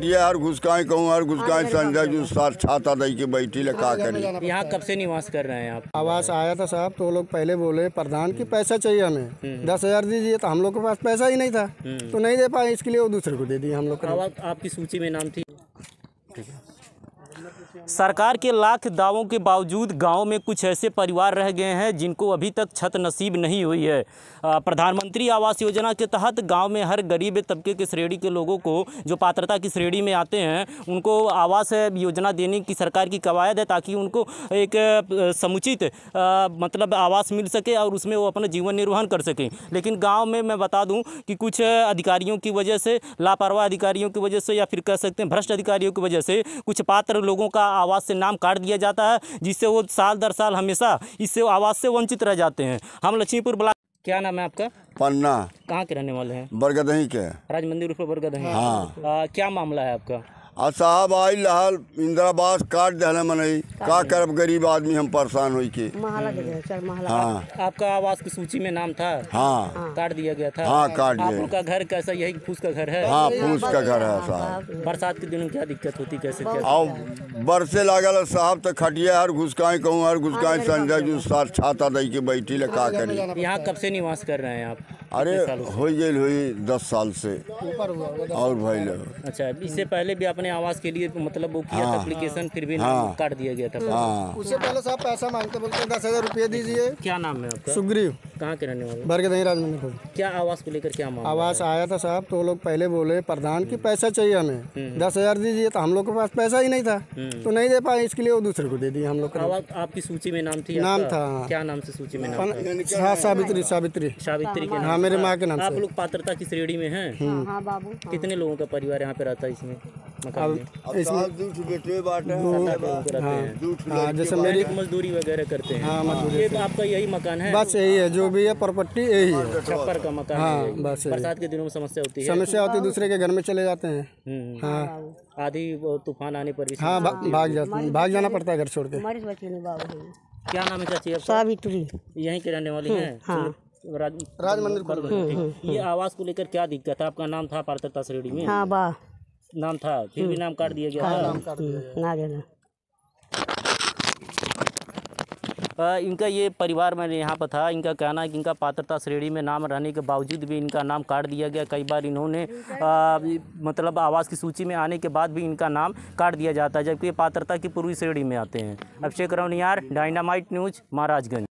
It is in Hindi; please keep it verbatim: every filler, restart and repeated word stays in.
खटिया हर घुसकाई कहूँ हर घुसकाई संजय जो साथ छाता दई के बैठी ले का करी। यहाँ कब से निवास कर रहे हैं आप? आवास आया था साहब, तो लोग पहले बोले प्रधान की पैसा चाहिए हमें, दस हजार दीजिए, तो हम लोग के पास पैसा ही नहीं था तो नहीं दे पाए, इसके लिए वो दूसरे को दे दिए हम लोग को। आवास आपकी सूची में नाम थी? सरकार के लाख दावों के बावजूद गांव में कुछ ऐसे परिवार रह गए हैं जिनको अभी तक छत नसीब नहीं हुई है। प्रधानमंत्री आवास योजना के तहत गांव में हर गरीब तबके के श्रेणी के लोगों को जो पात्रता की श्रेणी में आते हैं उनको आवास योजना देने की सरकार की कवायद है, ताकि उनको एक समुचित मतलब आवास मिल सके और उसमें वो अपना जीवन निर्वहन कर सकें। लेकिन गाँव में मैं बता दूँ कि कुछ अधिकारियों की वजह से, लापरवाह अधिकारियों की वजह से, या फिर कह सकते हैं भ्रष्ट अधिकारियों की वजह से कुछ पात्र लोगों का आवास से नाम काट दिया जाता है, जिससे वो साल दर साल हमेशा इससे आवास से वंचित रह जाते हैं। हम लक्ष्मीपुर ब्लॉक। क्या नाम है आपका? पन्ना। कहाँ के रहने वाले हैं? बरगदही के। राज मंदिर उर्फ बरगदही। हाँ। आ, क्या मामला है आपका? आ साहब आई लहल इंदिरावास काट दहले मनई का करब, गरीब आदमी हम परेशान हुई के। हाँ। आपका आवास की सूची में नाम था? हाँ। काट दिया गया था? हाँ काट दिया। आपका घर कैसा, यही फूस का घर है? हाँ फूस का घर है साहब। बरसात के दिनों क्या दिक्कत होती, कैसे क्या? आओ बरसे लागल साहब, तो खटिया हर घुसकाई कहूँ हर घुसकाई संजय जो साथ छाता दई के बैठी ले का करी। यहाँ कब से निवास कर रहे हैं आप? अरे हो गई हुई दस साल से और भाई। अच्छा, इससे पहले भी अपने आवास के लिए मतलब वो किया था एप्लीकेशन, फिर भी नाम काट दिया गया था? हाँ। उससे पहले साहब पैसा मांगते, बोलते दस हजार रुपये दीजिए। क्या नाम है आपका? सुग्रीव। कहाँ के रहने वाले? बरगदही राजमंदिर। क्या आवास को लेकर क्या मामला? आवास आया था साहब, तो लोग पहले बोले प्रधान की पैसा चाहिए हमें, दस हजार दीजिए, तो हम लोग के पास पैसा ही नहीं था तो नहीं दे पाए, इसके लिए वो दूसरे को दे दिए हम लोग। आपकी सूची में नाम थी? नाम था। क्या नाम से सूची में नाम था? हाँ सावित्री। सावित्री सावित्री के नाम? हाँ मेरे माँ के नाम से। आप लोग पात्रता की श्रेणी में हैं? हाँ बाबू। कितने लोगों का परिवार यहाँ पे रहता है इसमें मकान में? हाँ जैसे मेरी मजदूरी वगैरह करते हैं? हाँ मजदूरी। ये आपका यही मकान है? बस यही है, जो भी है प्रॉपर्टी यही है, छप्पर का मकान हाँ, है। बस बरसात के दिनों में समस्या होती है? समस्या होती है, दूसरे के घर में चले जाते हैं। हाँ आधी तूफान आने पर भी? हाँ भाग जाते भाग जाना पड़ता है घर छोड़ के। क्या नाम है चाची? सावित्री। यहीं के रहने वाली हैं? हाँ। राज राजमंदिर। ये आवास को लेकर क्या दिक्कत है? आपका नाम था पात्रता श्रेणी में? हाँ बा नाम था, फिर भी नाम काट दिया गया था? ना देना। इनका ये परिवार मैंने यहाँ पर था, इनका कहना है कि इनका पात्रता श्रेणी में नाम रहने के बावजूद भी इनका नाम काट दिया गया। कई बार इन्होंने आ, मतलब आवास की सूची में आने के बाद भी इनका नाम काट दिया जाता है, जबकि ये पात्रता की पूर्वी श्रेणी में आते हैं। Abhishek Rauniyar, Dynamite News, Maharajganj.